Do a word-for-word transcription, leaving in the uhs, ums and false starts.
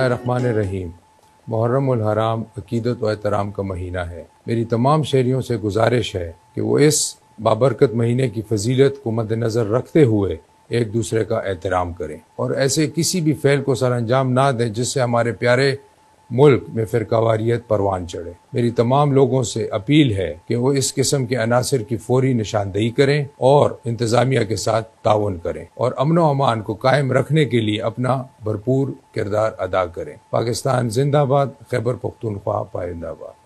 बिस्मिल्लाहिर्रहमानिर्रहीम। मुहर्रम उल हराम अकीदत व एहतराम का महीना है। मेरी तमाम शहरियों से गुजारिश है कि वो इस बाबरकत महीने की फजीलत को मद्देनज़र रखते हुए एक दूसरे का एहतराम करें और ऐसे किसी भी फ़ेल को सर अंजाम ना दें जिससे हमारे प्यारे मुल्क में फ़िरकावारियत परवान चढ़े। मेरी तमाम लोगों से अपील है कि वो इस किस्म के अनासर की फौरी निशानदेही करें और इंतज़ामिया के साथ ताउन करें और अमन व अमान को कायम रखने के लिए अपना भरपूर किरदार अदा करें। पाकिस्तान जिंदाबाद, खैबर पख्तूनख्वा पाइंदाबाद।